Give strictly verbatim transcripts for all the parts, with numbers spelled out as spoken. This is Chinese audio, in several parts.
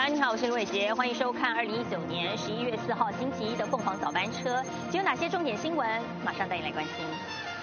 安，你好，我是卢伟杰，欢迎收看二零一九年十一月四号星期一的凤凰早班车。今有哪些重点新闻？马上带你来关心。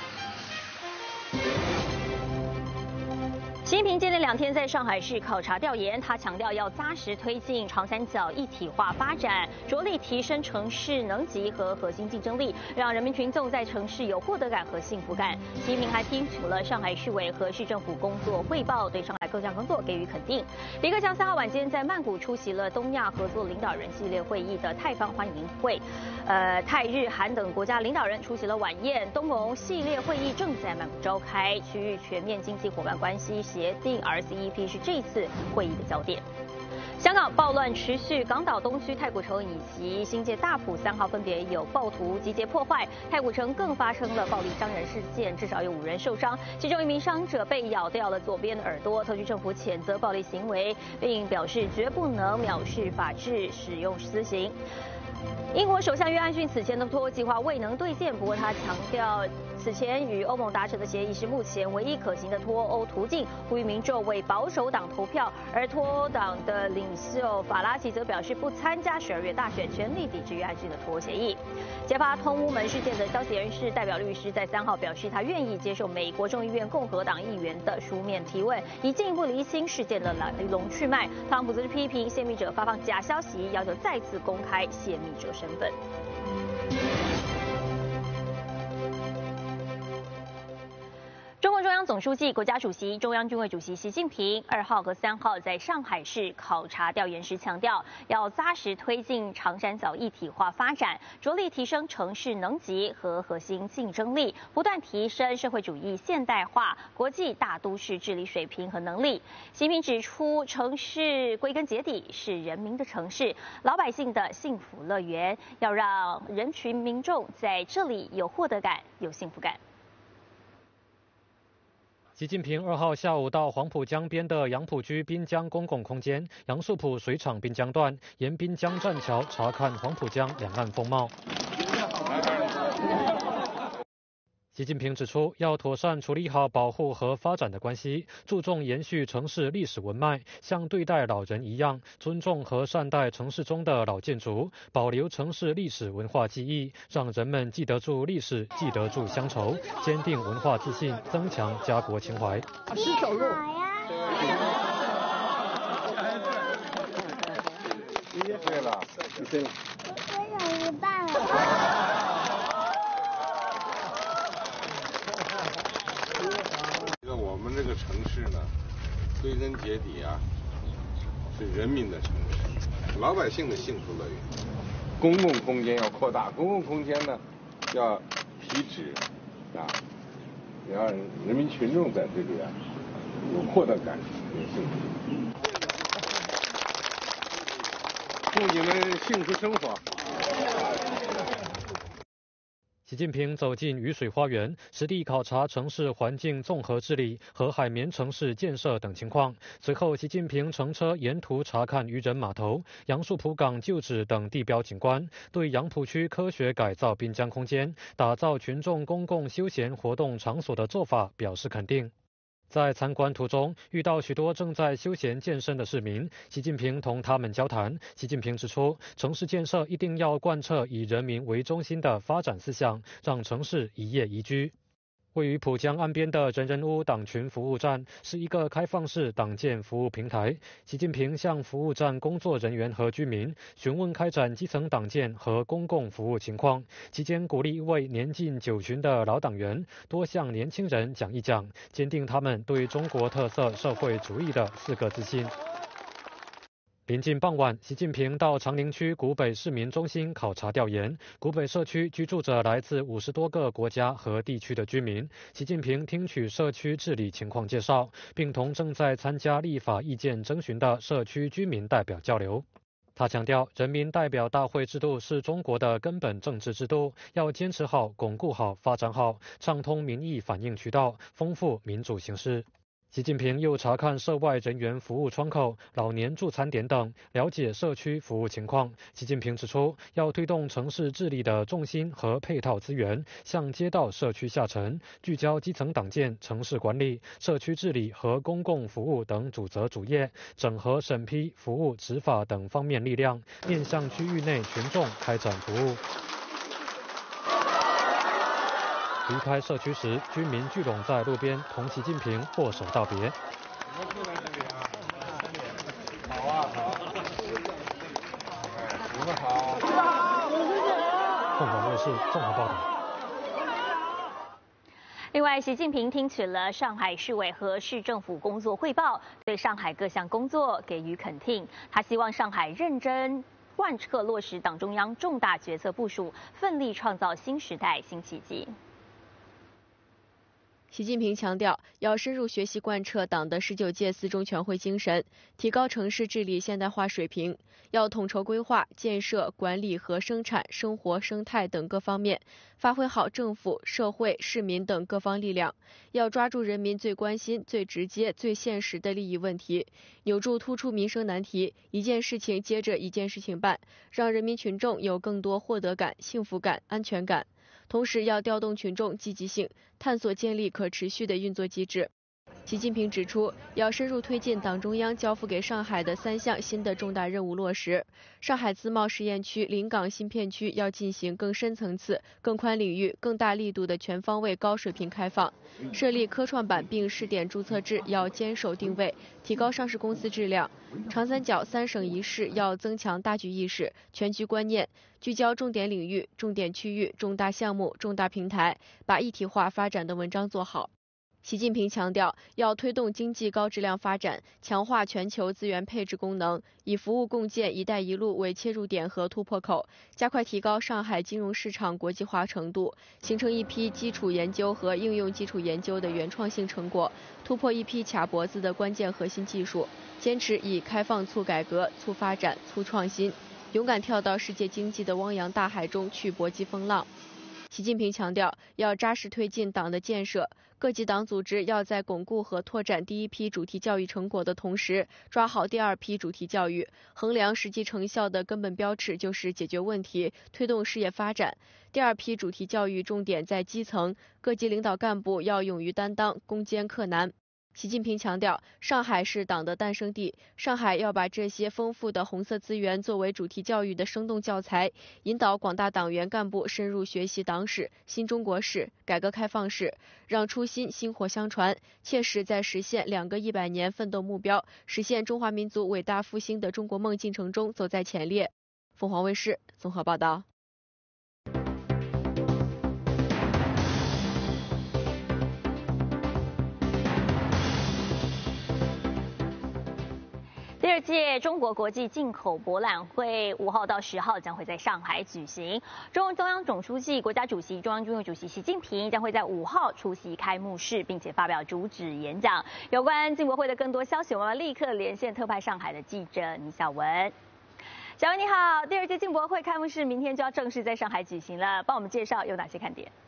习近平接连两天在上海市考察调研，他强调要扎实推进长三角一体化发展，着力提升城市能级和核心竞争力，让人民群众在城市有获得感和幸福感。习近平还听取了上海市委和市政府工作汇报，对上海各项工作给予肯定。李克强三号晚间在曼谷出席了东亚合作领导人系列会议的泰方欢迎会，呃，泰日韩等国家领导人出席了晚宴。东盟系列会议正在曼谷召开，区域全面经济伙伴关系协定 R C E P 是这次会议的焦点。香港暴乱持续，港岛东区太古城以及新界大埔三号分别有暴徒集结破坏，太古城更发生了暴力伤人事件，至少有五人受伤，其中一名伤者被咬掉了左边的耳朵。特区政府谴责暴力行为，并表示绝不能藐视法治，使用私刑。英国首相约翰逊此前的脱欧计划未能兑现，不过他强调，此前与欧盟达成的协议是目前唯一可行的脱欧途径，呼吁民众为保守党投票。而脱欧党的领袖法拉奇则表示不参加十二月大选，全力抵制约翰逊的脱欧协议。揭发通乌门事件的消息人士代表律师在三号表示，他愿意接受美国众议院共和党议员的书面提问，以进一步厘清事件的来龙去脉。特朗普则是批评泄密者发放假消息，要求再次公开泄密者身份。中共中央总书记、国家主席、中央军委主席习近平二号和三号在上海市考察调研时强调，要扎实推进长三角一体化发展，着力提升城市能级和核心竞争力，不断提升社会主义现代化国际大都市治理水平和能力。习近平指出，城市归根结底是人民的城市，老百姓的幸福乐园，要让人群民众在这里有获得感、有幸福感。 习近平二号下午到黄浦江边的杨浦区滨江公共空间、杨树浦水厂滨江段，沿滨江栈桥查看黄浦江两岸风貌。习近平指出，要妥善处理好保护和发展的关系，注重延续城市历史文脉，像对待老人一样，尊重和善待城市中的老建筑，保留城市历史文化记忆，让人们记得住历史，记得住乡愁，坚定文化自信，增强家国情怀。 是走路。 一岁了，一岁了。 我长一半了。 我们这个城市呢，归根结底啊，是人民的城市，老百姓的幸福乐园。公共空间要扩大，公共空间呢要提质啊，要让人民群众在这里啊有获得感、有幸福。祝你们幸福生活。 习近平走进雨水花园，实地考察城市环境综合治理和海绵城市建设等情况。随后，习近平乘车沿途查看渔人码头、杨树浦港旧址等地标景观，对杨浦区科学改造滨江空间、打造群众公共休闲活动场所的做法表示肯定。在参观途中，遇到许多正在休闲健身的市民，习近平同他们交谈。习近平指出，城市建设一定要贯彻以人民为中心的发展思想，让城市一业宜居。位于浦江岸边的人人屋党群服务站是一个开放式党建服务平台。习近平向服务站工作人员和居民询问开展基层党建和公共服务情况，期间鼓励一位年近九旬的老党员多向年轻人讲一讲，坚定他们对中国特色社会主义的四个自信。临近傍晚，习近平到长宁区古北市民中心考察调研。古北社区居住着来自五十多个国家和地区的居民。习近平听取社区治理情况介绍，并同正在参加立法意见征询的社区居民代表交流。他强调，人民代表大会制度是中国的根本政治制度，要坚持好、巩固好、发展好，畅通民意反映渠道，丰富民主形式。 习近平又查看涉外人员服务窗口、老年助餐点等，了解社区服务情况。习近平指出，要推动城市治理的重心和配套资源向街道社区下沉，聚焦基层党建、城市管理、社区治理和公共服务等主责主业，整合审批、服务、执法等方面力量，面向区域内群众开展服务。离开社区时，居民聚拢在路边同习近平握手道别。 好啊，好。哎，你们好。 凤凰卫视综合报道。 另外，习近平听取了上海市委和市政府工作汇报，对上海各项工作给予肯定。他希望上海认真贯彻落实党中央重大决策部署，奋力创造新时代新奇迹。 习近平强调，要深入学习贯彻党的十九届四中全会精神，提高城市治理现代化水平。要统筹规划、建设、管理和生产、生活、生态等各方面，发挥好政府、社会、市民等各方力量。要抓住人民最关心、最直接、最现实的利益问题，扭住突出民生难题，一件事情接着一件事情办，让人民群众有更多获得感、幸福感、安全感。同时要调动群众积极性，探索建立可持续的运作机制。习近平指出，要深入推进党中央交付给上海的三项新的重大任务落实。上海自贸试验区临港新片区要进行更深层次、更宽领域、更大力度的全方位高水平开放。设立科创板并试点注册制要坚守定位，提高上市公司质量。长三角三省一市要增强大局意识、全局观念，聚焦重点领域、重点区域、重大项目、重大平台，把一体化发展的文章做好。习近平强调，要推动经济高质量发展，强化全球资源配置功能，以服务共建“一带一路”为切入点和突破口，加快提高上海金融市场国际化程度，形成一批基础研究和应用基础研究的原创性成果，突破一批卡脖子的关键核心技术，坚持以开放促改革、促发展、促创新，勇敢跳到世界经济的汪洋大海中去搏击风浪。习近平强调，要扎实推进党的建设，各级党组织要在巩固和拓展第一批主题教育成果的同时，抓好第二批主题教育。衡量实际成效的根本标尺就是解决问题，推动事业发展。第二批主题教育重点在基层，各级领导干部要勇于担当，攻坚克难。习近平强调，上海是党的诞生地，上海要把这些丰富的红色资源作为主题教育的生动教材，引导广大党员干部深入学习党史、新中国史、改革开放史，让初心薪火相传，切实在实现两个一百年奋斗目标、实现中华民族伟大复兴的中国梦进程中走在前列。凤凰卫视综合报道。 第二届中国国际进口博览会五号到十号将会在上海举行。中共中央总书记、国家主席、中央军委主席习近平将会在五号出席开幕式，并且发表主旨演讲。有关进博会的更多消息，我们立刻连线特派上海的记者倪晓文。小文你好，第二届进博会开幕式明天就要正式在上海举行了，帮我们介绍有哪些看点？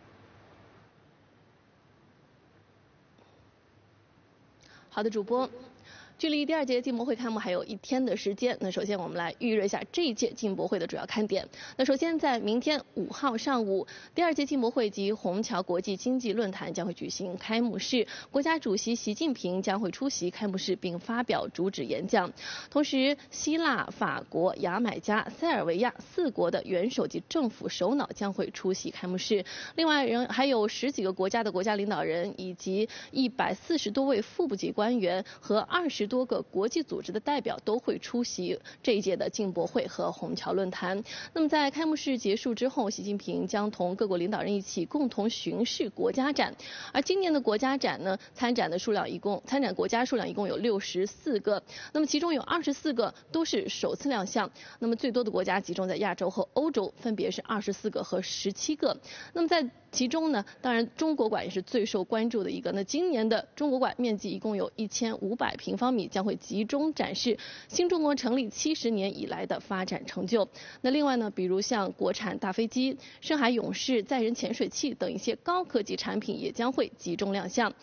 好的，主播。距离第二届进博会开幕还有一天的时间，那首先我们来预热一下这一届进博会的主要看点。那首先在明天五号上午，第二届进博会及虹桥国际经济论坛将会举行开幕式，国家主席习近平将会出席开幕式并发表主旨演讲。同时，希腊、法国、牙买加、塞尔维亚四国的元首及政府首脑将会出席开幕式。另外，仍还有十几个国家的国家领导人以及一百四十多位副部级官员和二十多个国际组织的代表都会出席这一届的进博会和虹桥论坛。那么在开幕式结束之后，习近平将同各国领导人一起共同巡视国家展。而今年的国家展呢，参展的数量一共参展国家数量一共有六十四个，那么其中有二十四个都是首次亮相。那么最多的国家集中在亚洲和欧洲，分别是二十四个和十七个。那么在其中呢，当然中国馆也是最受关注的一个。那今年的中国馆面积一共有一千五百平方米，将会集中展示新中国成立七十年以来的发展成就。那另外呢，比如像国产大飞机、深海勇士载人潜水器等一些高科技产品也将会集中亮相。那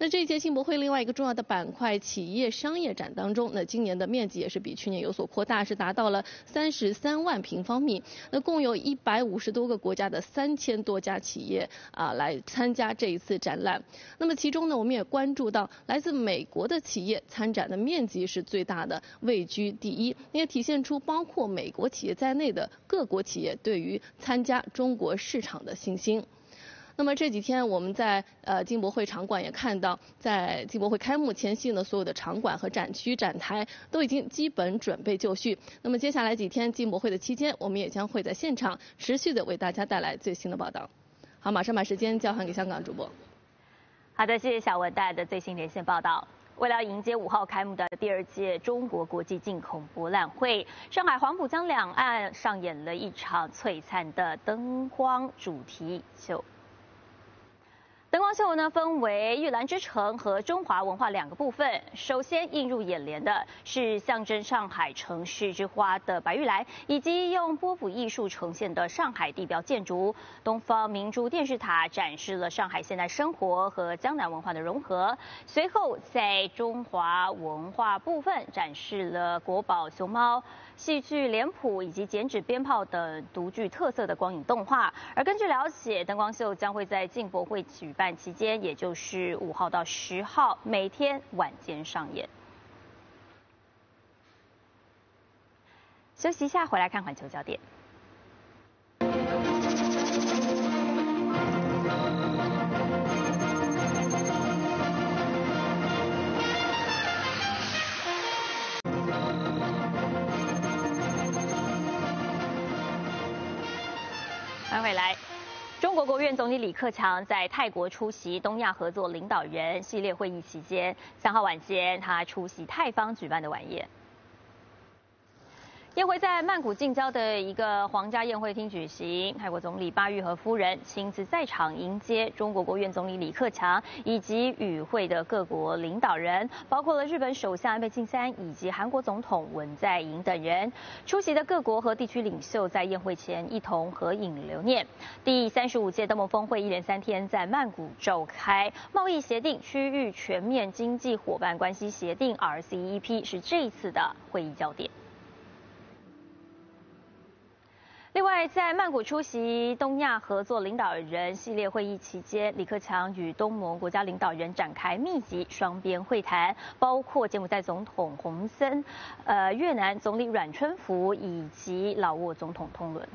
那这一届进博会另外一个重要的板块企业商业展当中，那今年的面积也是比去年有所扩大，是达到了三十三万平方米。那共有一百五十多个国家的三千多家企业啊来参加这一次展览。那么其中呢，我们也关注到来自美国的企业参展的面积是最大的，位居第一，也体现出包括美国企业在内的各国企业对于参加中国市场的信心。那么这几天我们在呃进博会场馆也看到，在进博会开幕前夕呢，所有的场馆和展区展台都已经基本准备就绪。那么接下来几天进博会的期间，我们也将会在现场持续的为大家带来最新的报道。好，马上把时间交还给香港主播。 好的，谢谢小文带来的最新连线报道。为了迎接五号开幕的第二届中国国际进口博览会，上海黄浦江两岸上演了一场璀璨的灯光主题秀。灯光秀呢分为玉兰之城和中华文化两个部分。首先映入眼帘的是象征上海城市之花的白玉兰，以及用波普艺术呈现的上海地标建筑。东方明珠电视塔展示了上海现代生活和江南文化的融合。随后在中华文化部分展示了国宝熊猫、戏剧脸谱以及剪纸鞭炮等独具特色的光影动画。而根据了解，灯光秀将会在进博会举办期间，也就是五号到十号，每天晚间上演。休息一下，回来看环球焦点。欢迎回来。中国国务院总理李克强在泰国出席东亚合作领导人系列会议期间，三号晚间他出席泰方举办的晚宴。宴会在曼谷近郊的一个皇家宴会厅举行，泰国总理巴育和夫人亲自在场迎接中国国务院总理李克强以及与会的各国领导人，包括了日本首相安倍晋三以及韩国总统文在寅等人。出席的各国和地区领袖在宴会前一同合影留念。第三十五届东盟峰会一连三天在曼谷召开，贸易协定区域全面经济伙伴关系协定 R C E P 是这一次的会议焦点。另外，在曼谷出席东亚合作领导人系列会议期间，李克强与东盟国家领导人展开密集双边会谈，包括柬埔寨总统洪森、呃越南总理阮春福以及老挝总统通伦。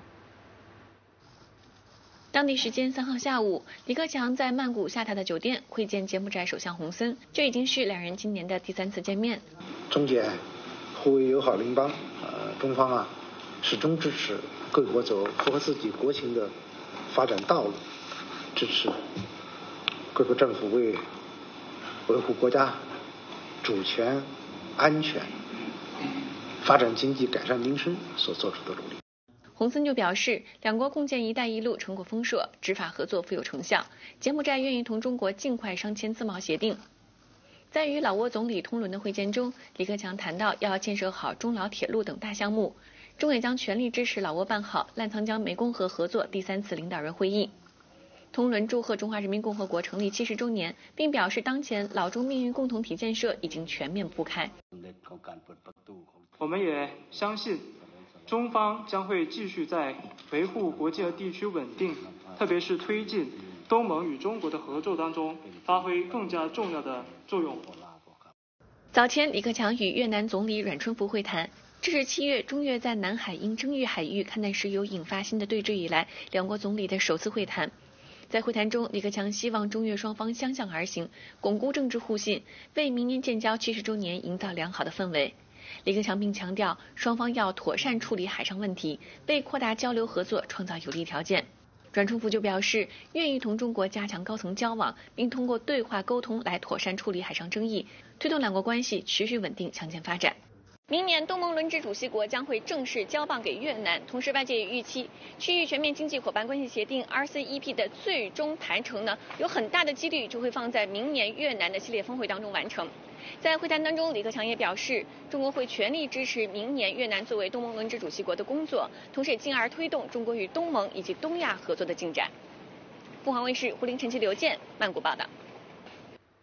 当地时间三号下午，李克强在曼谷下榻的酒店会见柬埔寨首相洪森，这已经是两人今年的第三次见面。 中柬互为友好邻邦，呃，中方啊始终支持各国走符合自己国情的发展道路，支持各国政府为维护国家主权、安全、发展经济、改善民生所做出的努力。 洪森就表示，两国共建“一带一路”成果丰硕，执法合作富有成效。柬埔寨愿意同中国尽快商签自贸协定。在与老挝总理通伦的会见中，李克强谈到要建设好中老铁路等大项目。中也将全力支持老挝办好澜沧江湄公河合作第三次领导人会议。通伦祝贺中华人民共和国成立七十周年，并表示当前老中命运共同体建设已经全面铺开。 我们也相信，中方将会继续在维护国际和地区稳定，特别是推进东盟与中国的合作当中，发挥更加重要的作用。 早前，李克强与越南总理阮春福会谈。这是七月中越在南海因争议海域勘探石油引发新的对峙以来，两国总理的首次会谈。在会谈中，李克强希望中越双方相向而行，巩固政治互信，为明年建交七十周年营造良好的氛围。李克强并强调，双方要妥善处理海上问题，为扩大交流合作创造有利条件。阮春福就表示，愿意同中国加强高层交往，并通过对话沟通来妥善处理海上争议，推动两国关系持续稳定向前发展。明年东盟轮值主席国将会正式交棒给越南，同时外界也预期区域全面经济伙伴关系协定 R C E P 的最终谈成呢，有很大的几率就会放在明年越南的系列峰会当中完成。在会谈当中，李克强也表示，中国会全力支持明年越南作为东盟轮值主席国的工作，同时也进而推动中国与东盟以及东亚合作的进展。凤凰卫视胡林、陈奇、刘健，曼谷报道。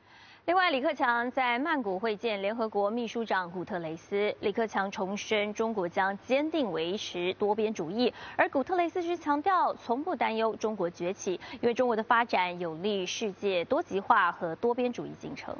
另外，李克强在曼谷会见联合国秘书长古特雷斯。李克强重申，中国将坚定维持多边主义，而古特雷斯却强调，从不担忧中国崛起，因为中国的发展有利世界多极化和多边主义进程。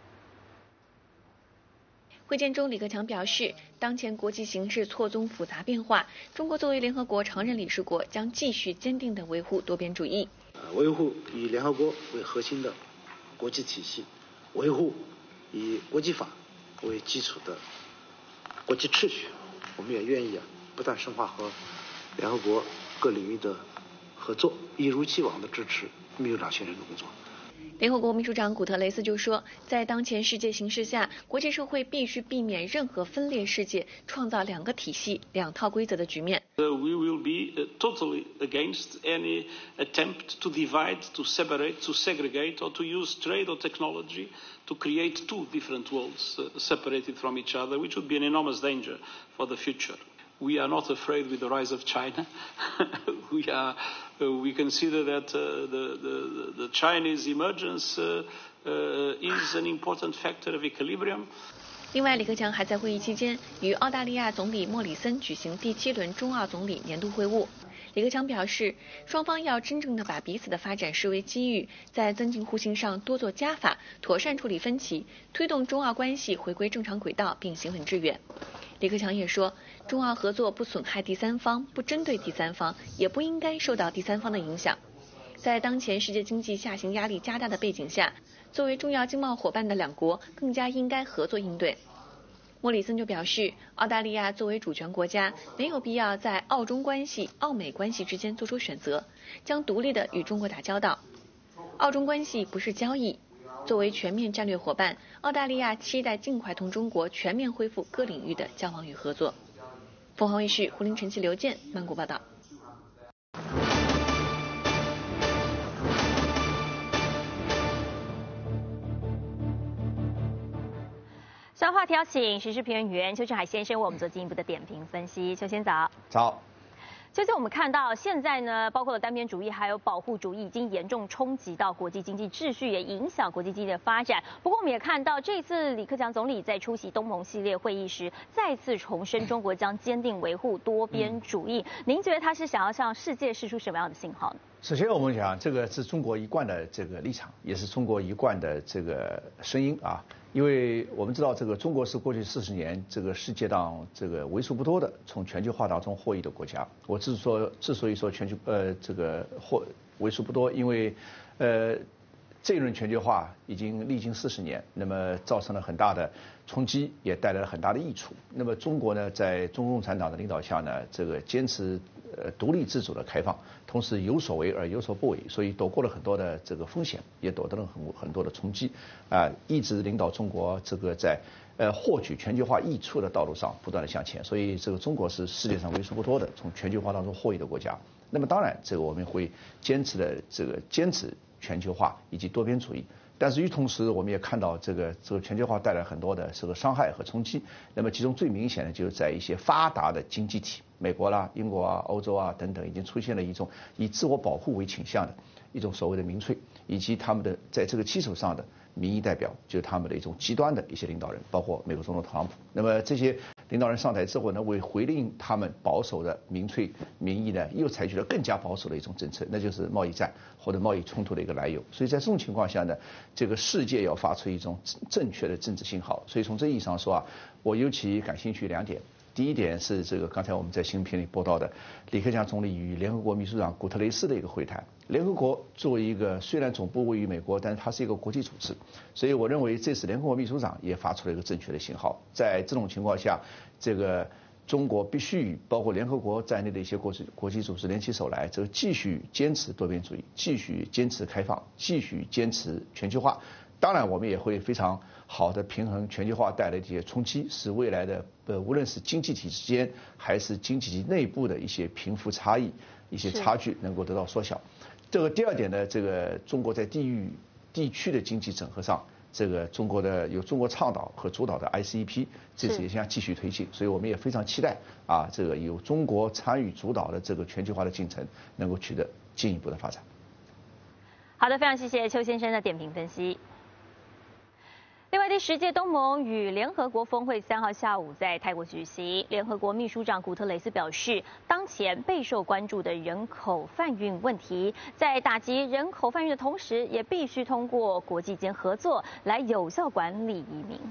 会见中，李克强表示，当前国际形势错综复杂变化，中国作为联合国常任理事国，将继续坚定地维护多边主义， 维护以联合国为核心的国际体系，维护以国际法为基础的国际秩序。我们也愿意啊，不断深化和联合国各领域的合作，一如既往地支持秘书长先生的工作。 联合国秘书长古特雷斯就说，在当前世界形势下，国际社会必须避免任何分裂世界、创造两个体系、两套规则的局面。 Uh, we will be uh, totally against any attempt to divide, to separate, to segregate, or to use trade or technology to create two different worlds uh, separated from each other, which would be an enormous danger for the future. We are not afraid with the rise of China. we are, uh, we consider that uh, the, the, the Chinese emergence uh, uh, is an important factor of equilibrium. 另外，李克强还在会议期间与澳大利亚总理莫里森举行第七轮中澳总理年度会晤。李克强表示，双方要真正的把彼此的发展视为机遇，在增进互信上多做加法，妥善处理分歧，推动中澳关系回归正常轨道并行稳致远。李克强也说，中澳合作不损害第三方，不针对第三方，也不应该受到第三方的影响。在当前世界经济下行压力加大的背景下，作为重要经贸伙伴的两国更加应该合作应对。莫里森就表示，澳大利亚作为主权国家，没有必要在澳中关系、澳美关系之间做出选择，将独立的与中国打交道。澳中关系不是交易，作为全面战略伙伴，澳大利亚期待尽快同中国全面恢复各领域的交往与合作。凤凰卫视胡林、陈奇、刘健曼谷报道。 相关话题邀请时事评论员邱志海先生为我们做进一步的点评分析。邱先早。 早。 究竟我们看到现在呢，包括了单边主义还有保护主义，已经严重冲击到国际经济秩序，也影响国际经济的发展。不过我们也看到，这次李克强总理在出席东盟系列会议时，再次重申中国将坚定维护多边主义。嗯、您觉得他是想要向世界释出什么样的信号呢？ 首先，我们讲这个是中国一贯的这个立场，也是中国一贯的这个声音啊。因为我们知道，这个中国是过去四十年这个世界上这个为数不多的从全球化当中获益的国家。我之所之所以说全球呃这个获为数不多，因为呃这一轮全球化已经历经四十年，那么造成了很大的冲击，也带来了很大的益处。那么中国呢，在中共共产党的领导下呢，这个坚持呃独立自主的开放，同时有所为而有所不为，所以躲过了很多的这个风险，也躲得了很很多的冲击啊，一直领导中国这个在呃获取全球化益处的道路上不断的向前。所以这个中国是世界上为数不多的从全球化当中获益的国家。那么当然，这个我们会坚持的这个坚持全球化以及多边主义。但是与同时，我们也看到这个这个全球化带来很多的这个伤害和冲击。那么其中最明显的就是在一些发达的经济体，美国啦、英国啊、欧洲啊等等，已经出现了一种以自我保护为倾向的一种所谓的民粹，以及他们的在这个基础上的民意代表，就是他们的一种极端的一些领导人，包括美国总统特朗普。那么这些领导人上台之后呢，为回应他们保守的民粹民意呢，又采取了更加保守的一种政策，那就是贸易战或者贸易冲突的一个来由。所以在这种情况下呢，这个世界要发出一种正确的政治信号。所以从这意义上说啊，我尤其感兴趣两点。第一点是这个刚才我们在新闻片里播到的李克强总理与联合国秘书长古特雷斯的一个会谈。联合国作为一个虽然总部位于美国，但是它是一个国际组织，所以我认为这次联合国秘书长也发出了一个正确的信号。在这种情况下，这个中国必须与包括联合国在内的一些国际国际组织联起手来，这个继续坚持多边主义，继续坚持开放，继续坚持全球化。当然，我们也会非常好的平衡全球化带来的一些冲击，使未来的呃无论是经济体之间还是经济体内部的一些贫富差异、一些差距能够得到缩小。这个第二点呢，这个中国在地域地区的经济整合上，这个中国的有中国倡导和主导的 I C E P， 这次也将继续推进，所以我们也非常期待啊，这个有中国参与主导的这个全球化的进程能够取得进一步的发展。 好的，非常谢谢邱先生的点评分析。 另外，第十届东盟与联合国峰会三号下午在泰国举行。联合国秘书长古特雷斯表示，当前备受关注的人口贩运问题，在打击人口贩运的同时，也必须通过国际间合作来有效管理移民。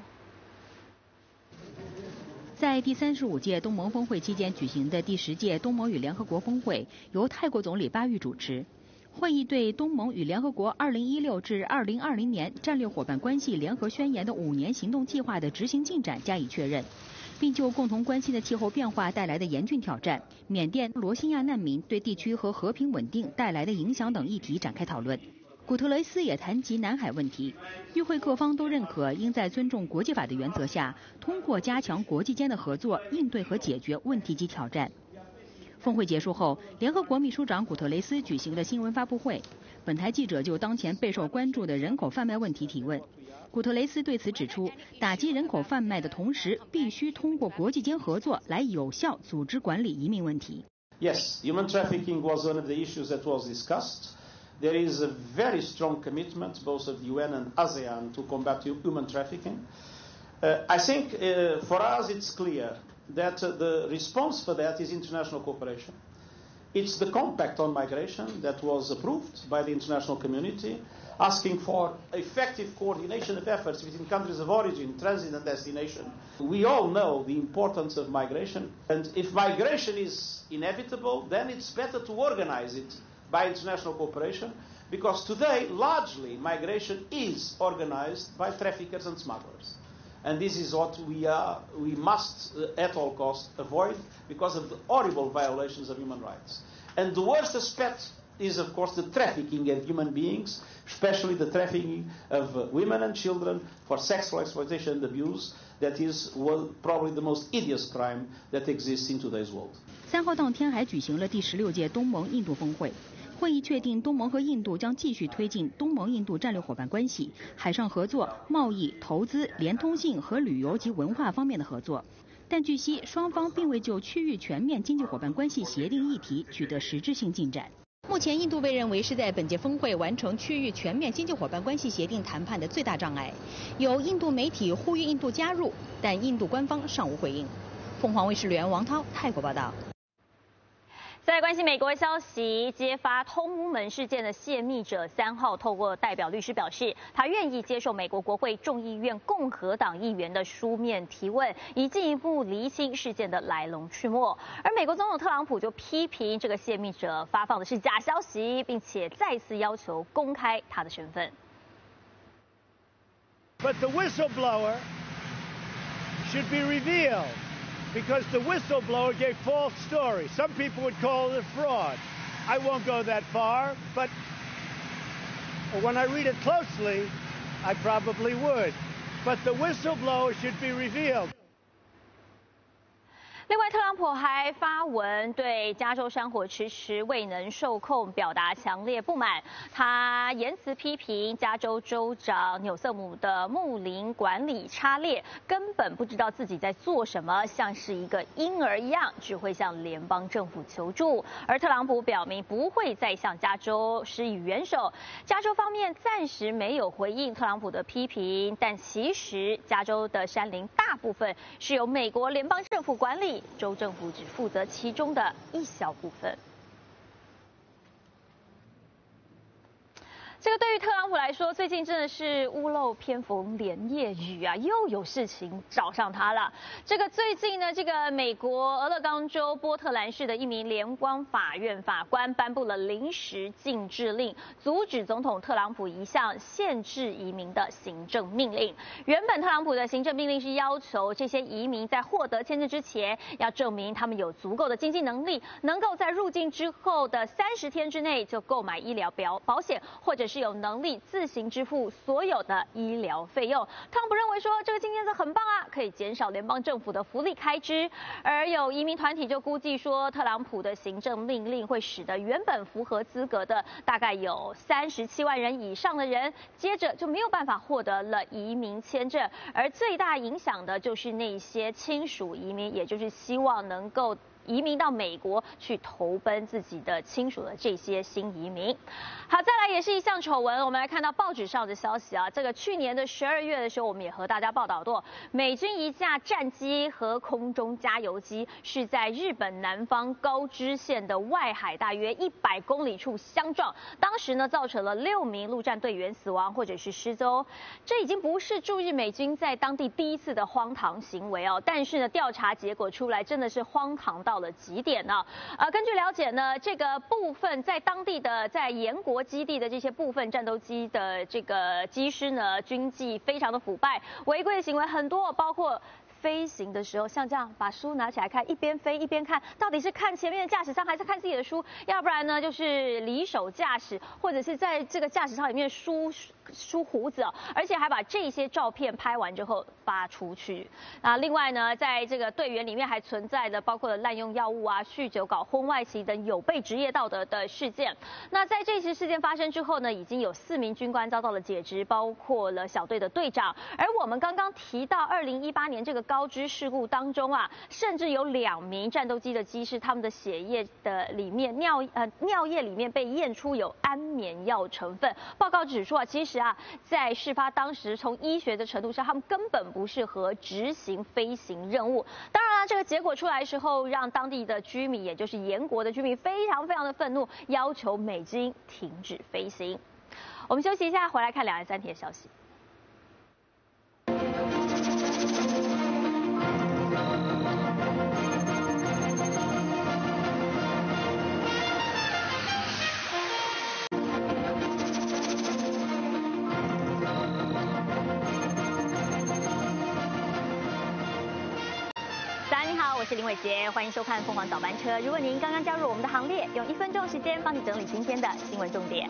在第三十五届东盟峰会期间举行的第十届东盟与联合国峰会，由泰国总理巴育主持。会议对东盟与联合国二零一六至二零二零年战略伙伴关系联合宣言的五年行动计划的执行进展加以确认，并就共同关心的气候变化带来的严峻挑战、缅甸罗兴亚难民对地区和和平稳定带来的影响等议题展开讨论。古特雷斯也谈及南海问题，与会各方都认可应在尊重国际法的原则下，通过加强国际间的合作，应对和解决问题及挑战。峰会结束后，联合国秘书长古特雷斯举行了新闻发布会。本台记者就当前备受关注的人口贩卖问题提问。古特雷斯对此指出，打击人口贩卖的同时，必须通过国际间合作来有效组织管理移民问题。 Yes, human trafficking was one of the issues that was discussed. There is a very strong commitment, both of the U N and ASEAN, to combat human trafficking. Uh, I think uh, for us it's clear that uh, the response for that is international cooperation. It's the compact on migration that was approved by the international community, asking for effective coordination of efforts between countries of origin, transit and destination. We all know the importance of migration, and if migration is inevitable, then it's better to organize it by international cooperation, because today, largely, migration is organized by traffickers and smugglers. And this is what we, are, we must, uh, at all costs, avoid because of the horrible violations of human rights. And the worst aspect is, of course, the trafficking of human beings, especially the trafficking of uh, women and children for sexual exploitation and abuse. That is well, probably the most hideous crime that exists in today's world. 三号当天还举行了第十六届东盟印度峰会。会议确定，东盟和印度将继续推进东盟印度战略伙伴关系、海上合作、贸易、投资、连通性和旅游及文化方面的合作。但据悉，双方并未就区域全面经济伙伴关系协定议题取得实质性进展。目前，印度被认为是在本届峰会完成区域全面经济伙伴关系协定谈判的最大障碍。有印度媒体呼吁印度加入，但印度官方尚无回应。凤凰卫视员王涛泰国报道。 在关心美国消息，揭发通乌门事件的泄密者三号透过代表律师表示，他愿意接受美国国会众议院共和党议员的书面提问，以进一步厘清事件的来龙去脉。而美国总统特朗普就批评这个泄密者发放的是假消息，并且再次要求公开他的身份。 But the whistleblower should be revealed. Because the whistleblower gave false stories. Some people would call it a fraud. I won't go that far, but when I read it closely, I probably would. But the whistleblower should be revealed. 另外，特朗普还发文对加州山火迟迟未能受控表达强烈不满。他言辞批评加州州长纽瑟姆的牧林管理差劣，根本不知道自己在做什么，像是一个婴儿一样，只会向联邦政府求助。而特朗普表明不会再向加州施以援手。加州方面暂时没有回应特朗普的批评，但其实加州的山林大部分是由美国联邦政府管理。州政府只负责其中的一小部分。这个对于特朗普来说，最近真的是屋漏偏逢连夜雨啊，又有事情找上他了。这个最近呢，这个美国俄勒冈州波特兰市的一名联邦法院法官颁布了临时禁制令，阻止总统特朗普一项限制移民的行政命令。原本特朗普的行政命令是要求这些移民在获得签证之前，要证明他们有足够的经济能力，能够在入境之后的三十天之内就购买医疗保保险，或者是是有能力自行支付所有的医疗费用。特朗普认为说这个新政策很棒啊，可以减少联邦政府的福利开支。而有移民团体就估计说，特朗普的行政命令会使得原本符合资格的大概有三十七万人以上的人，接着就没有办法获得了移民签证。而最大影响的就是那些亲属移民，也就是希望能够移民到美国去投奔自己的亲属的这些新移民。好，再来也是一项丑闻，我们来看到报纸上的消息啊，这个去年的十二月的时候，我们也和大家报道过，美军一架战机和空中加油机是在日本南方高知县的外海大约一百公里处相撞，当时呢造成了六名陆战队员死亡或者是失踪。这已经不是驻日美军在当地第一次的荒唐行为哦，但是呢调查结果出来真的是荒唐到了极点呢。呃，根据了解呢，这个部分在当地的在延国基地的这些部分战斗机的这个机师呢，军纪非常的腐败，违规的行为很多，包括飞行的时候，像这样把书拿起来看，一边飞一边看，到底是看前面的驾驶舱还是看自己的书？要不然呢，就是离手驾驶，或者是在这个驾驶舱里面梳梳胡子哦，而且还把这些照片拍完之后发出去。啊，另外呢，在这个队员里面还存在的包括了滥用药物啊、酗酒、搞婚外情等有悖职业道德的事件。那在这些事件发生之后呢，已经有四名军官遭到了解职，包括了小队的队长。而我们刚刚提到二零一八年这个高知事故当中啊，甚至有两名战斗机的机师，他们的血液的里面尿呃尿液里面被验出有安眠药成分。报告指出啊，其实啊，在事发当时，从医学的程度上，他们根本不适合执行飞行任务。当然了，这个结果出来的时候，让当地的居民，也就是延国的居民，非常非常的愤怒，要求美军停止飞行。我们休息一下，回来看两岸三题的消息。我是林伟杰，欢迎收看凤凰早班车。如果您刚刚加入我们的行列，用一分钟时间帮你整理今天的新闻重点。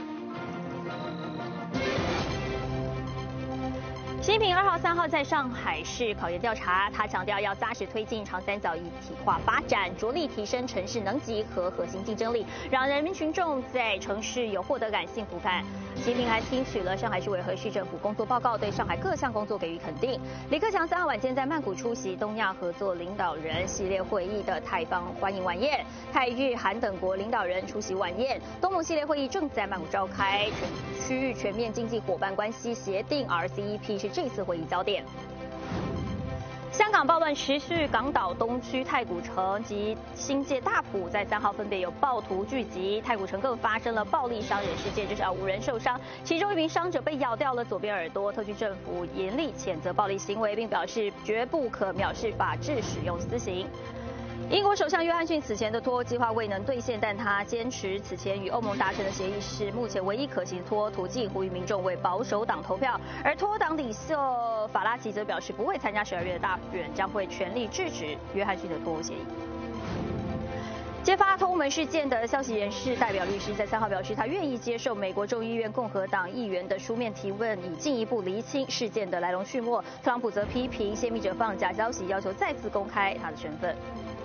习近平二号、三号在上海市考研调查，他强调要扎实推进长三角一体化发展，着力提升城市能级和核心竞争力，让人民群众在城市有获得感、幸福感。习近平还听取了上海市委和市政府工作报告，对上海各项工作给予肯定。李克强三号晚间在曼谷出席东亚合作领导人系列会议的泰方欢迎晚宴，泰日韩等国领导人出席晚宴。东盟系列会议正在曼谷召开，全区域全面经济伙伴关系协定 R C E P 是这次会议焦点。香港暴乱持续，港岛东区太古城及新界大埔在三号分别有暴徒聚集，太古城更发生了暴力伤人事件，至少五人受伤，其中一名伤者被咬掉了左边耳朵。特区政府严厉谴责暴力行为，并表示绝不可藐视法治，使用私刑。英国首相约翰逊此前的脱欧计划未能兑现，但他坚持此前与欧盟达成的协议是目前唯一可行脱欧途径，呼吁民众为保守党投票。而脱欧党领袖法拉奇则表示不会参加十二月的大选，将会全力制止约翰逊的脱欧协议。揭发通门事件的消息人士代表律师在三号表示，他愿意接受美国众议院共和党议员的书面提问，以进一步厘清事件的来龙去脉。特朗普则批评泄密者放假消息，要求再次公开他的身份。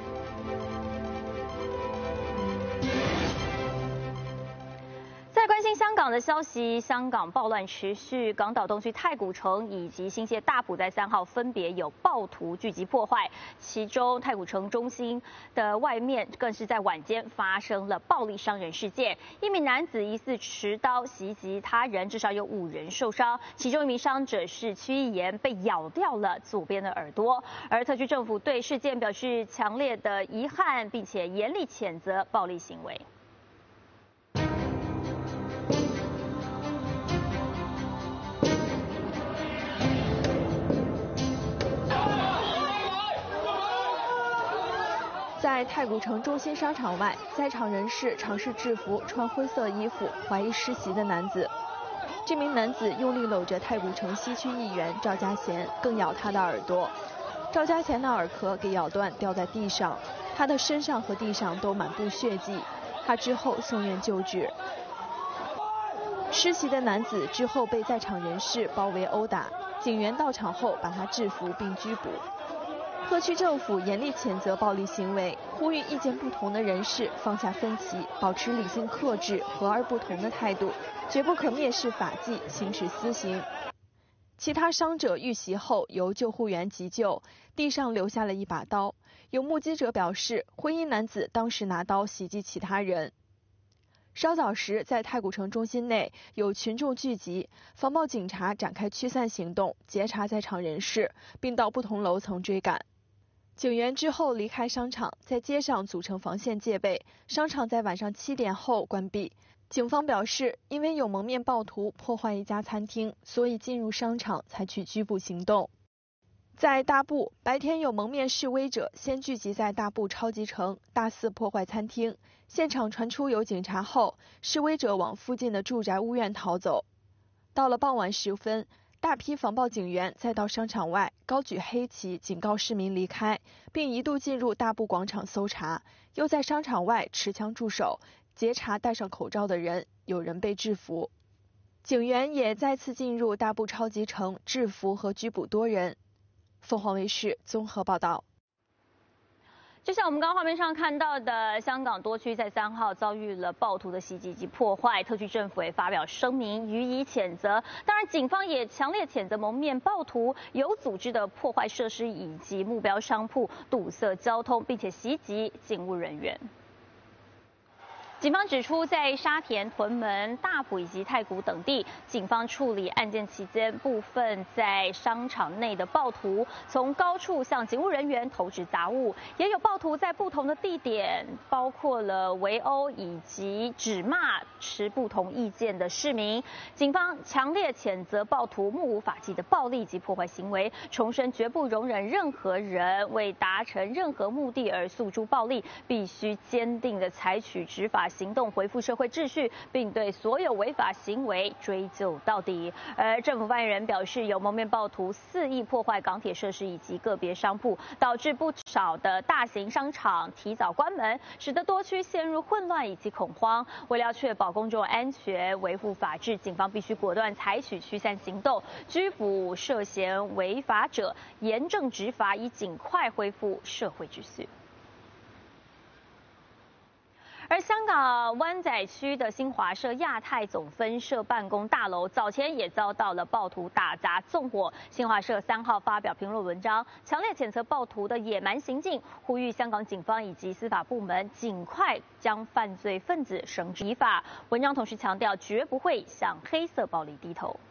再关心香港的消息，香港暴乱持续，港岛东区太古城以及新界大埔在三号分别有暴徒聚集破坏，其中太古城中心的外面更是在晚间发生了暴力伤人事件，一名男子疑似持刀袭击他人，至少有五人受伤，其中一名伤者是屈一言，被咬掉了左边的耳朵。而特区政府对事件表示强烈的遗憾，并且严厉谴责暴力行为。 在太古城中心商场外，在场人士尝试制服穿灰色衣服、怀疑施袭的男子。这名男子用力搂着太古城西区议员赵家贤，更咬他的耳朵。赵家贤的耳壳给咬断，掉在地上，他的身上和地上都满布血迹。他之后送院救治。施袭的男子之后被在场人士包围殴打，警员到场后把他制服并拘捕。特区政府严厉谴责暴力行为，呼吁意见不同的人士放下分歧，保持理性克制、和而不同的态度，绝不可蔑视法纪、行使私刑。 其他伤者遇袭后由救护员急救，地上留下了一把刀。有目击者表示，灰衣男子当时拿刀袭击其他人。稍早时，在太古城中心内有群众聚集，防暴警察展开驱散行动，截查在场人士，并到不同楼层追赶。警员之后离开商场，在街上组成防线戒备，商场在晚上七点后关闭。警方表示，因为有蒙面暴徒破坏一家餐厅，所以进入商场采取拘捕行动。在大埔，白天有蒙面示威者先聚集在大埔超级城，大肆破坏餐厅。现场传出有警察后，示威者往附近的住宅屋院逃走。到了傍晚时分，大批防暴警员再到商场外高举黑旗，警告市民离开，并一度进入大埔广场搜查，又在商场外持枪驻守，截查戴上口罩的人，有人被制服。警员也再次进入大埔超级城，制服和拘捕多人。凤凰卫视综合报道。 就像我们刚刚画面上看到的，香港多区在三号遭遇了暴徒的袭击及破坏，特区政府也发表声明予以谴责。当然，警方也强烈谴责蒙面暴徒有组织的破坏设施以及目标商铺，堵塞交通，并且袭击警务人员。警方指出，在沙田、屯门、大埔以及太古等地，警方处理案件期间，部分在商场内的暴徒从高处向警务人员投掷杂物，也有暴徒在不同的地点，包括了围殴以及指骂持不同意见的市民。警方强烈谴责暴徒目无法纪的暴力及破坏行为，重申绝不容忍任何人为达成任何目的而诉诸暴力，必须坚定地采取执法行动恢复社会秩序，并对所有违法行为追究到底。而政府发言人表示，有蒙面暴徒肆意破坏港铁设施以及个别商铺，导致不少的大型商场提早关门，使得多区陷入混乱以及恐慌。为了确保公众安全、维护法治，警方必须果断采取驱散行动，拘捕涉嫌违法者，严正执法，以尽快恢复社会秩序。而香港湾仔区的新华社亚太总分社办公大楼早前也遭到了暴徒打砸纵火。新华社三号发表评论文章，强烈谴责暴徒的野蛮行径，呼吁香港警方以及司法部门尽快将犯罪分子绳之以法。文章同时强调，绝不会向黑色暴力低头。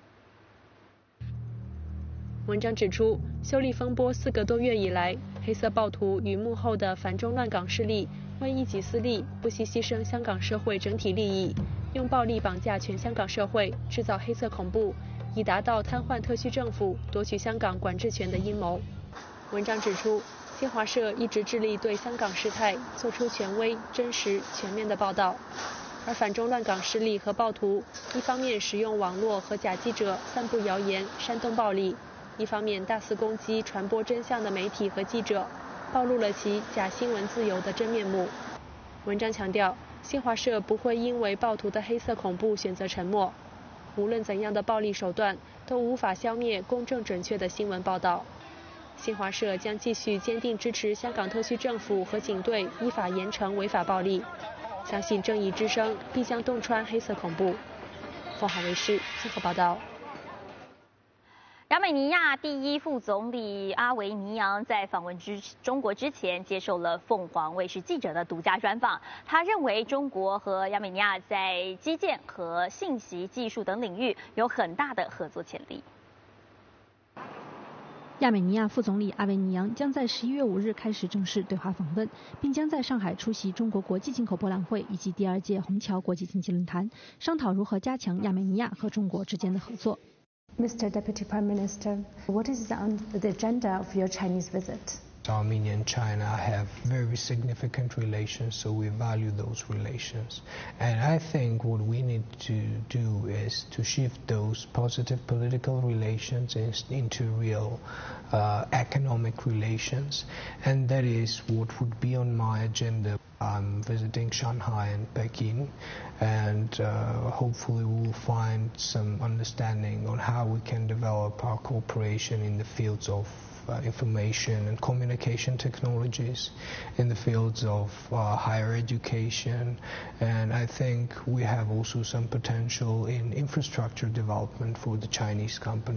文章指出，修例风波四个多月以来，黑色暴徒与幕后的反中乱港势力为一己私利，不惜牺牲香港社会整体利益，用暴力绑架全香港社会，制造黑色恐怖，以达到瘫痪特区政府、夺取香港管制权的阴谋。文章指出，新华社一直致力对香港事态做出权威、真实、全面的报道，而反中乱港势力和暴徒一方面使用网络和假记者散布谣言、煽动暴力，一方面大肆攻击传播真相的媒体和记者，暴露了其假新闻自由的真面目。文章强调，新华社不会因为暴徒的黑色恐怖选择沉默，无论怎样的暴力手段都无法消灭公正准确的新闻报道。新华社将继续坚定支持香港特区政府和警队依法严惩违法暴力，相信正义之声必将洞穿黑色恐怖。凤凰卫视综合报道。 亚美尼亚第一副总理阿维尼扬在访问之中国之前，接受了凤凰卫视记者的独家专访。他认为中国和亚美尼亚在基建和信息技术等领域有很大的合作潜力。 亚美尼亚副总理阿维尼扬将在十一月五日开始正式对华访问，并将在上海出席中国国际进口博览会以及第二届虹桥国际经济论坛，商讨如何加强亚美尼亚和中国之间的合作。 Mister Deputy Prime Minister, what is on the agenda of your Chinese visit? Armenia and China have very significant relations, so we value those relations. And I think what we need to do is to shift those positive political relations into real uh, economic relations, and that is what would be on my agenda. I'm visiting Shanghai and Peking, and uh, hopefully we'll find some understanding on how we can develop our cooperation in the fields of uh, information and communication technologies, in the fields of uh, higher education, and I think we have also some potential in infrastructure development for the Chinese companies.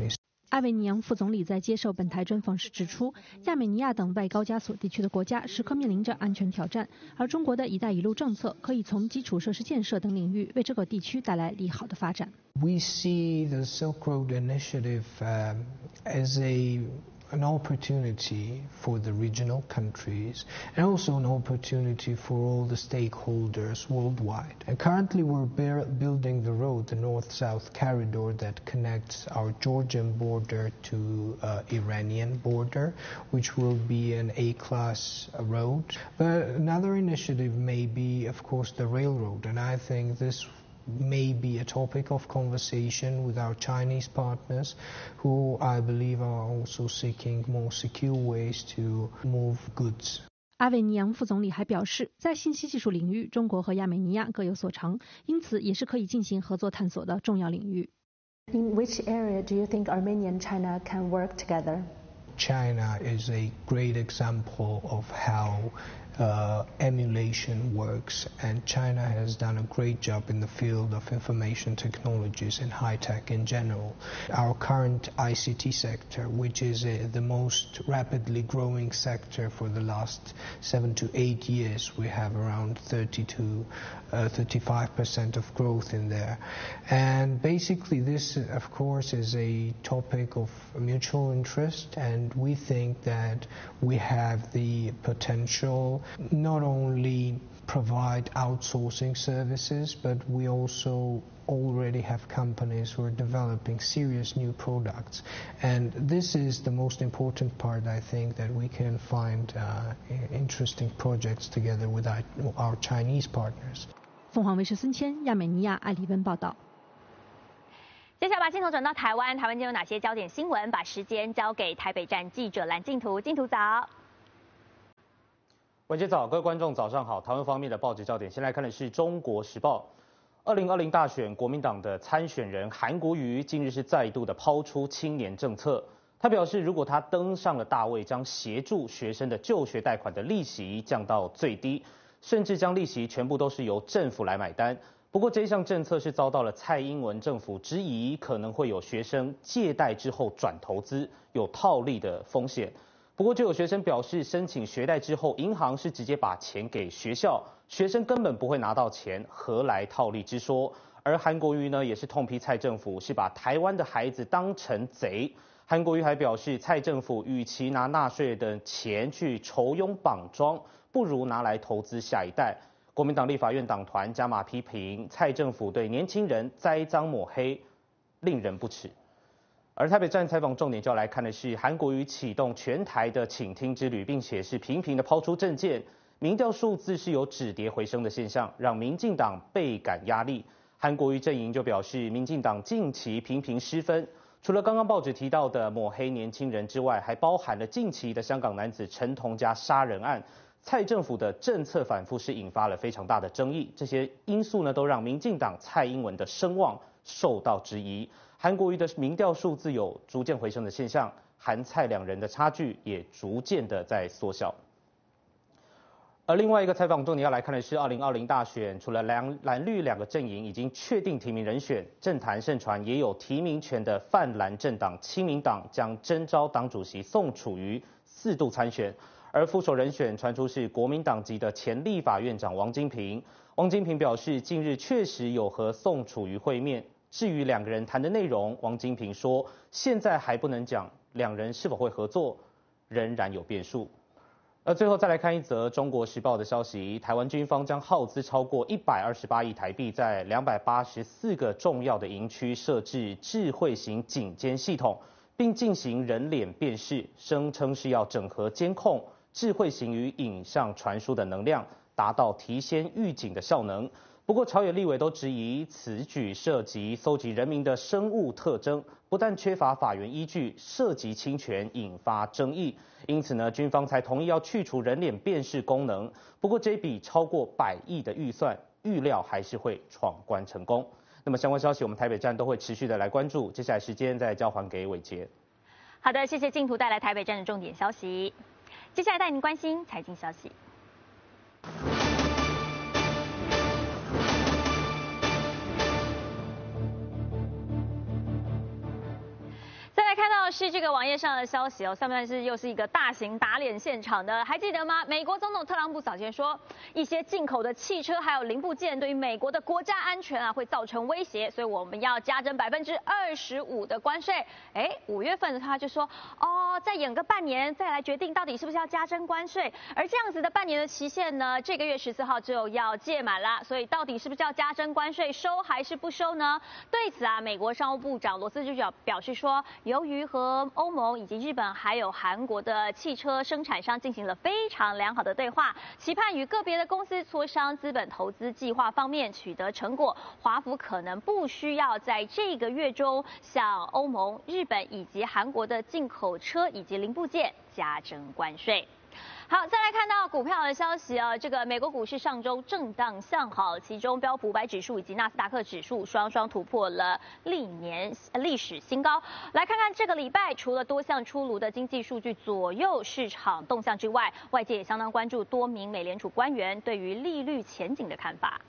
阿维尼扬副总理在接受本台专访时指出，亚美尼亚等外高加索地区的国家时刻面临着安全挑战，而中国的一带一路政策可以从基础设施建设等领域为这个地区带来利好的发展。 We see the Silk Road Initiative uh, as a an opportunity for the regional countries and also an opportunity for all the stakeholders worldwide. And currently we're building the road, the north-south corridor that connects our Georgian border to uh, Iranian border, which will be an A-class road. But another initiative may be, of course, the railroad, and I think this may be a topic of conversation with our Chinese partners, who I believe are also seeking more secure ways to move goods. 阿维尼扬副总理还表示，在信息技术领域，中国和亚美尼亚各有所长，因此也是可以进行合作探索的重要领域。 In which area do you think Armenia and China can work together? China is a great example of how uh, emulation works, and China has done a great job in the field of information technologies and high tech in general. Our current I C T sector, which is uh, the most rapidly growing sector for the last seven to eight years, we have around thirty to thirty-five percent of growth in there. And basically this, of course, is a topic of mutual interest, and we think that we have the potential not only provide outsourcing services, but we also already have companies who are developing serious new products. And this is the most important part, I think, that we can find uh, interesting projects together with our, our Chinese partners. 凤凰卫视孙谦，亚美尼亚艾丽温报道。 接下来把镜头转到台湾，台湾今天有哪些焦点新闻？把时间交给台北站记者蓝静图，静图早。 晚间早，各位观众早上好。台湾方面的报纸焦点，先来看的是《中国时报》。二零二零大选，国民党的参选人韩国瑜近日是再度的抛出青年政策。他表示，如果他登上了大位，将协助学生的就学贷款的利息降到最低，甚至将利息全部都是由政府来买单。不过这项政策是遭到了蔡英文政府质疑，可能会有学生借贷之后转投资，有套利的风险。不过就有学生表示，申请学贷之后，银行是直接把钱给学校，学生根本不会拿到钱，何来套利之说？而韩国瑜呢，也是痛批蔡政府是把台湾的孩子当成贼。韩国瑜还表示，蔡政府与其拿纳税的钱去筹拥绑桩，不如拿来投资下一代。国民党立法院党团加码批评蔡政府对年轻人栽赃抹黑，令人不齿。而台北站采访重点就要来看的是，韩国瑜启动全台的倾听之旅，并且是频频的抛出政见，民调数字是有止跌回升的现象，让民进党倍感压力。韩国瑜阵营就表示，民进党近期频频失分，除了刚刚报纸提到的抹黑年轻人之外，还包含了近期的香港男子陈同佳杀人案。蔡政府的政策反复是引发了非常大的争议，这些因素呢都让民进党蔡英文的声望受到质疑。韩国瑜的民调数字有逐渐回升的现象，韩蔡两人的差距也逐渐的在缩小。而另外一个采访重点要来看的是二零二零大选，除了蓝蓝绿两个阵营已经确定提名人选，政坛盛传也有提名权的泛蓝政党亲民党将征召党主席宋楚瑜四度参选。而副手人选传出是国民党籍的前立法院长王金平。王金平表示，近日确实有和宋楚瑜会面。至于两个人谈的内容，王金平说，现在还不能讲，两人是否会合作，仍然有变数。而最后再来看一则《中国时报》的消息，台湾军方将耗资超过一百二十八亿台币，在两百八十四个重要的营区设置智慧型警监系统，并进行人脸辨识，声称是要整合监控、智慧型与影像传输的能量，达到提先预警的效能。不过朝野立委都质疑此举涉及搜集人民的生物特征，不但缺乏法源依据，涉及侵权，引发争议。因此呢，军方才同意要去除人脸辨识功能。不过这笔超过百亿的预算，预料还是会闯关成功。那么相关消息，我们台北站都会持续的来关注。接下来时间再交还给伟杰。 好的，谢谢静图带来台北站的重点消息。接下来带您关心财经消息。再来看看到的是这个网页上的消息哦，上面是又是一个大型打脸现场的，还记得吗？美国总统特朗普早前说，一些进口的汽车还有零部件对于美国的国家安全啊会造成威胁，所以我们要加征百分之二十五的关税。哎，五月份他就说，哦，再演个半年再来决定到底是不是要加征关税。而这样子的半年的期限呢，这个月十四号就要届满了，所以到底是不是要加征关税，收还是不收呢？对此啊，美国商务部长罗斯就表表示说，由于和欧盟以及日本还有韩国的汽车生产商进行了非常良好的对话，期盼与个别的公司磋商资本投资计划方面取得成果，华府可能不需要在这个月中向欧盟、日本以及韩国的进口车以及零部件加征关税。好，再来看到股票的消息啊，这个美国股市上周震荡向好，其中标普五百指数以及纳斯达克指数双双突破了历年历史新高。来看看这个礼拜，除了多项出炉的经济数据左右市场动向之外，外界也相当关注多名美联储官员对于利率前景的看法。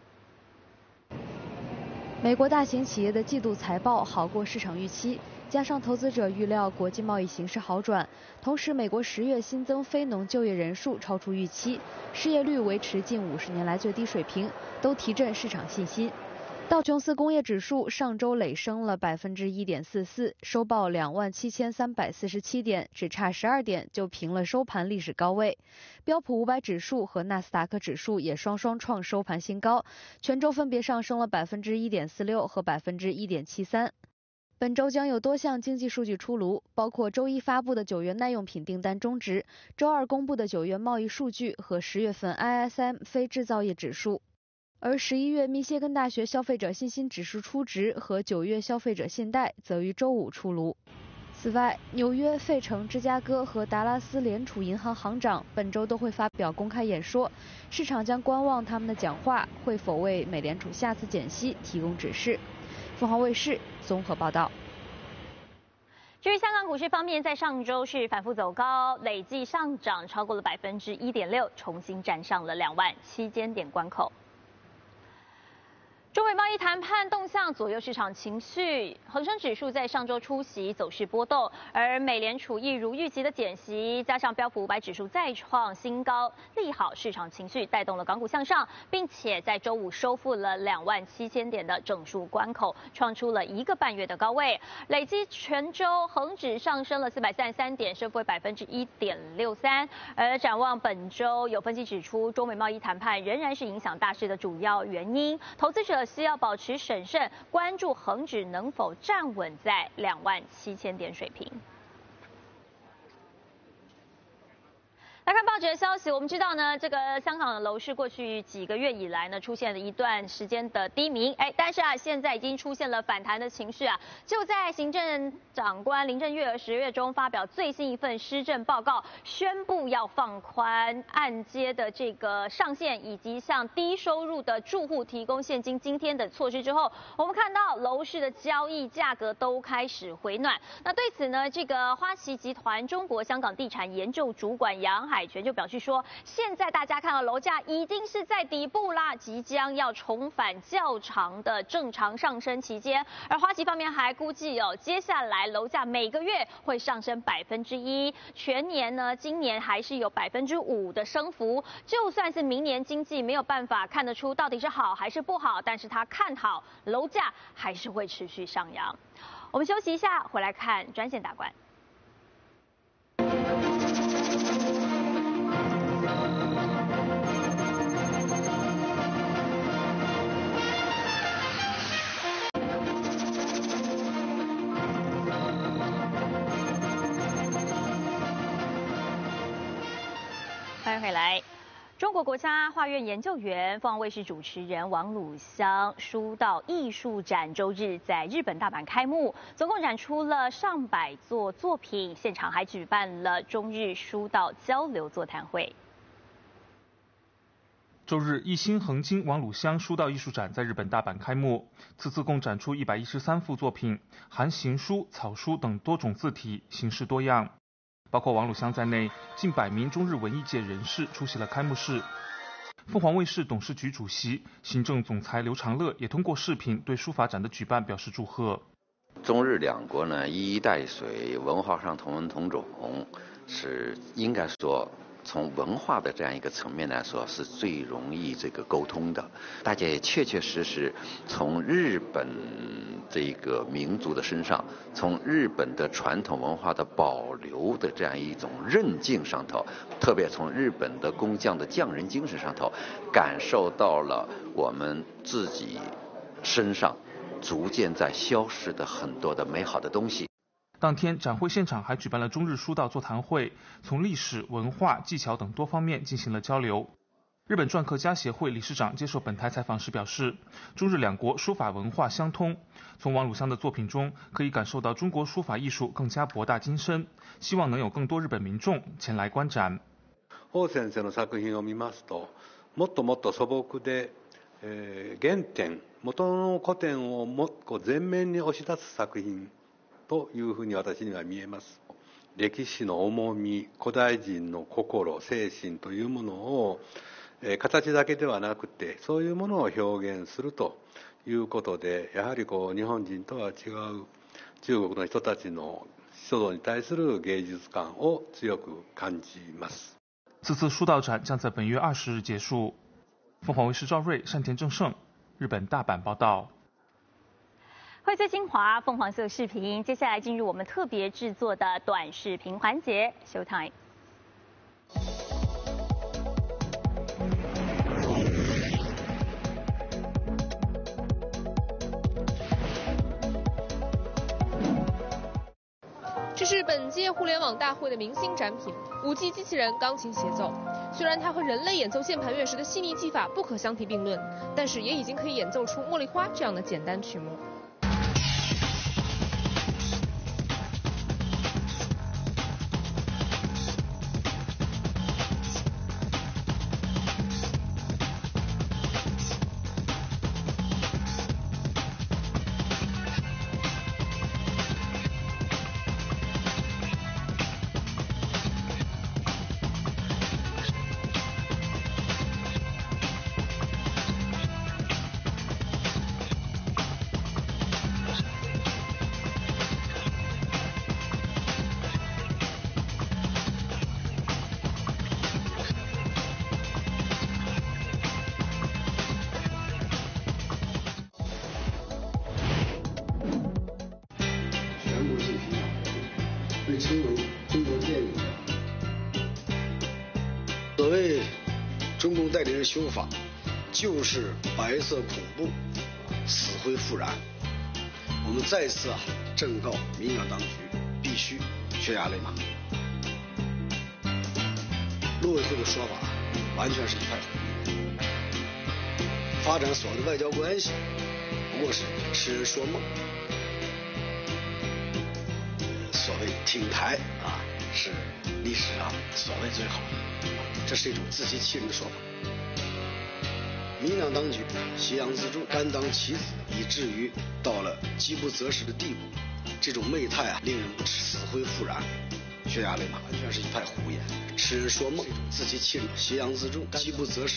美国大型企业的季度财报好过市场预期，加上投资者预料国际贸易形势好转，同时美国十月新增非农就业人数超出预期，失业率维持近五十年来最低水平，都提振市场信心。道琼斯工业指数上周累升了百分之一点四四，收报两万七千三百四十七点，只差十二点就平了收盘历史高位。标普五百指数和纳斯达克指数也双双创收盘新高，全周分别上升了百分之一点四六和百分之一点七三。本周将有多项经济数据出炉，包括周一发布的九月耐用品订单终值、周二公布的九月贸易数据和十月份 I S M 非制造业指数。而十一月密歇根大学消费者信心指数初值和九月消费者信贷则于周五出炉。此外，纽约、费城、芝加哥和达拉斯联储银行行长本周都会发表公开演说，市场将观望他们的讲话会否为美联储下次减息提供指示。凤凰卫视综合报道。 至于香港股市方面，在上周是反复走高，累计上涨超过了百分之一点六，重新站上了两万七千点关口。中美贸易谈判动向左右市场情绪，恒生指数在上周出席走势波动，而美联储一如预期的减息，加上标普五百指数再创新高，利好市场情绪，带动了港股向上，并且在周五收复了两万七千点的整数关口，创出了一个半月的高位，累计全周恒指上升了四百三十三点，升幅为百分之一点六三。而展望本周，有分析指出，中美贸易谈判仍然是影响大势的主要原因，投资者需要保持审慎，关注恒指能否站稳在两万七千点水平。来看报纸的消息，我们知道呢，这个香港的楼市过去几个月以来呢，出现了一段时间的低迷，哎，但是啊，现在已经出现了反弹的情绪啊。就在行政长官林郑月娥十月中发表最新一份施政报告，宣布要放宽按揭的这个上限，以及向低收入的住户提供现金津贴的措施之后，我们看到楼市的交易价格都开始回暖。那对此呢，这个花旗集团中国香港地产研究主管杨海泉就表示说，现在大家看到楼价已经是在底部啦，即将要重返较长的正常上升期间。而花旗方面还估计哦，接下来楼价每个月会上升百分之一，全年呢，今年还是有百分之五的升幅。就算是明年经济没有办法看得出到底是好还是不好，但是他看好楼价还是会持续上扬。我们休息一下，回来看专线打关。欢迎回来。中国国家画院研究员、凤凰卫视主持人王鲁香书道艺术展周日在日本大阪开幕，总共展出了上百座作品，现场还举办了中日书道交流座谈会。 周日，一心恒金王鲁香书道艺术展在日本大阪开幕，此次共展出一百一十三幅作品，含行书、草书等多种字体，形式多样。包括王鲁香在内，近百名中日文艺界人士出席了开幕式。凤凰卫视董事局主席、行政总裁刘长乐也通过视频对书法展的举办表示祝贺。 中日两国呢一衣带水，文化上同文同种，是应该说从文化的这样一个层面来说是最容易这个沟通的。大家也确确实实从日本这个民族的身上，从日本的传统文化的保留的这样一种韧劲上头，特别从日本的工匠的匠人精神上头，感受到了我们自己身上逐渐在消失的很多的美好的东西。 当天展会现场还举办了中日书道座谈会，从历史、文化、技巧等多方面进行了交流。日本篆刻家协会理事长接受本台采访时表示，中日两国书法文化相通，从王鲁香的作品中可以感受到中国书法艺术更加博大精深，希望能有更多日本民众前来观展。 王先生の作品を見ますと、もっともっと素朴で、えー、原点、元の古典をもこう前面に押し出す作品というふうに私には見えます。歴史の重み、古代人の心、精神というものを、えー、形だけではなくて、そういうものを表現するということで、やはりこう日本人とは違う中国の人たちの書道に対する芸術感を強く感じます。 此次书道展将在本月二十日结束。凤凰卫视赵瑞、山田正胜，日本大阪报道。 荟萃精华，凤凰色视频，接下来进入我们特别制作的短视频环节 ，Showtime。 这是本届互联网大会的明星展品——五 G 机器人钢琴协奏。虽然它和人类演奏键盘乐时的细腻技法不可相提并论，但是也已经可以演奏出《茉莉花》这样的简单曲目。 被称为中国电影。所谓中共代理人修法，就是白色恐怖，死灰复燃。我们再次啊正告民进党当局，必须悬崖勒马。陆委会的说法完全是一派胡言，发展所谓的外交关系，不过是痴人说梦。所谓挺台啊，是历史上所谓最好的，这是一种自欺欺人的说法。民进党当局挟洋自重，甘当棋子，以至于到了饥不择食的地步。这种媚态啊，令人不齿，死灰复燃，悬崖勒马，完全是一派胡言，痴人说梦，自欺欺人，挟洋自重，饥不择食。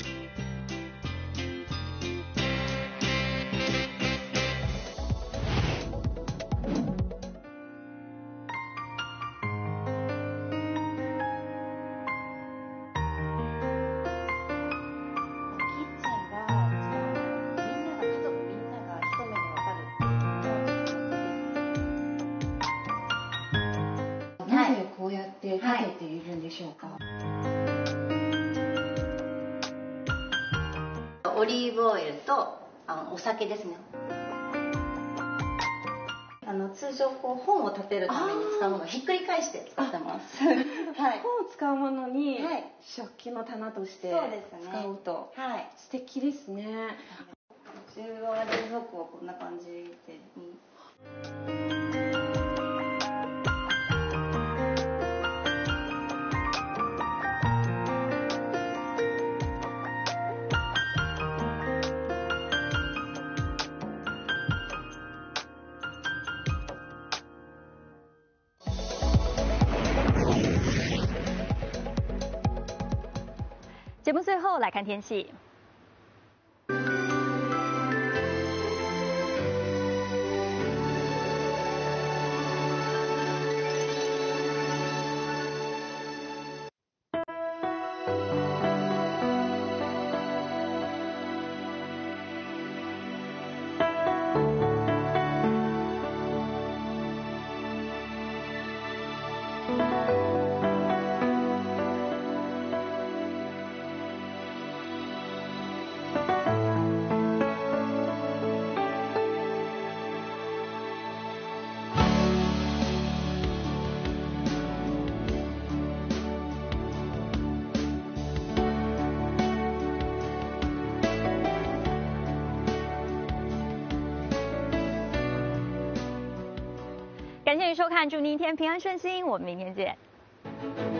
オリーブオイルとあのお酒ですね。あの通常こう本を立てるために使うものをひっくり返して使ってます。はい、 本を使うものに食器の棚として使うと、はい、素敵ですね。 中は冷蔵庫はこんな感じで。 节目最后来看天气。 感谢您收看，祝您一天平安顺心，我们明天见。